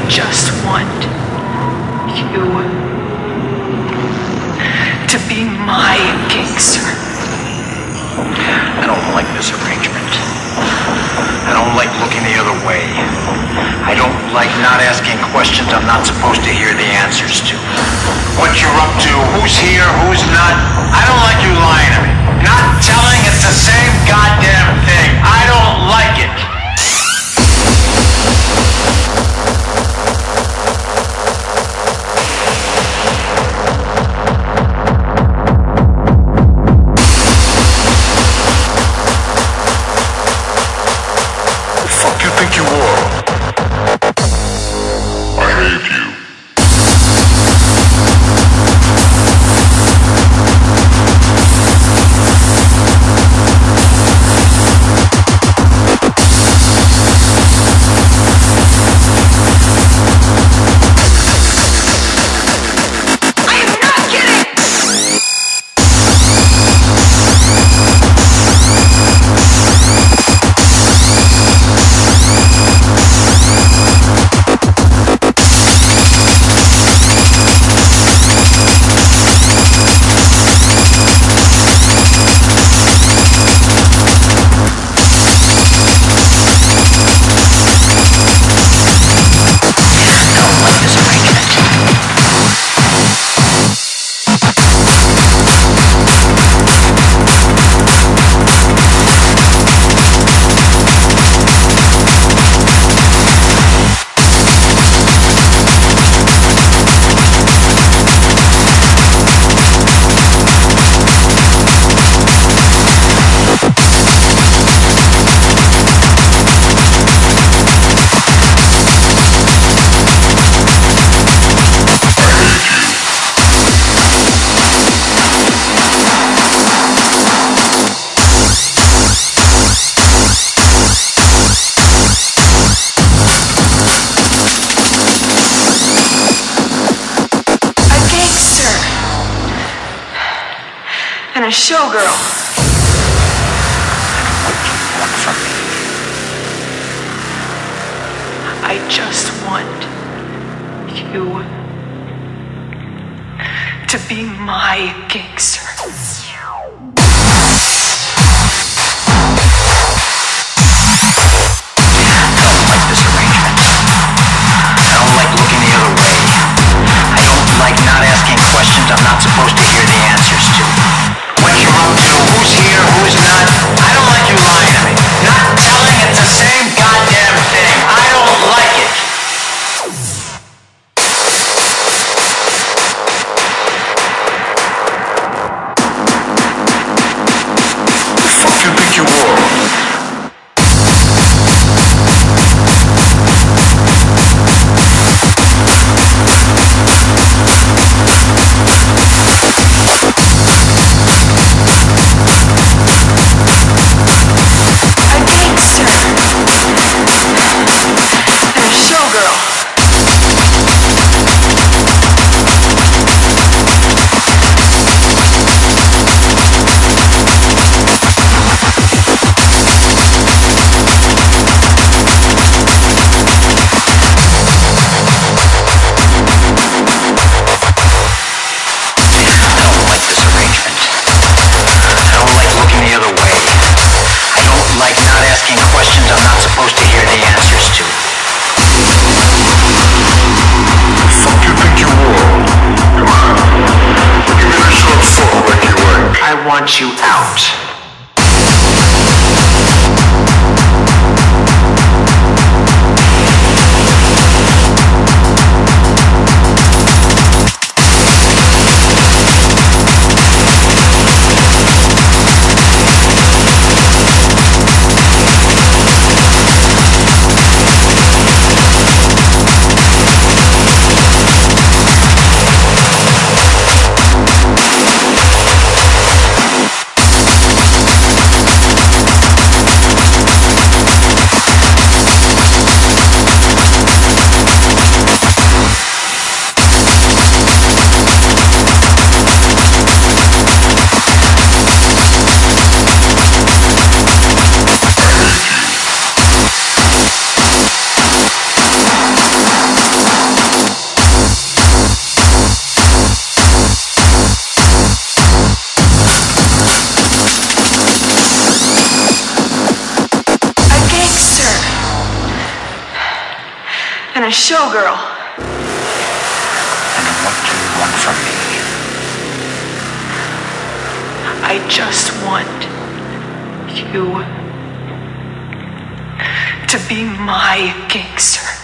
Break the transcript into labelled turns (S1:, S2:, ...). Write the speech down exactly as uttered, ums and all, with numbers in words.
S1: just want you to be my king, sir.
S2: I don't like this arrangement. I don't like looking the other way. I don't like not asking questions I'm not supposed to hear the answers to. What you're up to, who's here, who's not. I don't like you lying to me. Not telling it's the same goddamn thing. I don't like it.
S1: And a showgirl.
S2: What do you want from me?
S1: I just want you to be my king, sir.
S2: Questions I'm not supposed to hear the answers to. What you're up to, who's here, who's not. I don't like you lying to me. Not telling it's the same goddamn thing. I don't like it. Who the fuck you think you are? I want you out.
S1: a showgirl.
S2: And what do you want from me?
S1: I just want you to be my gangster.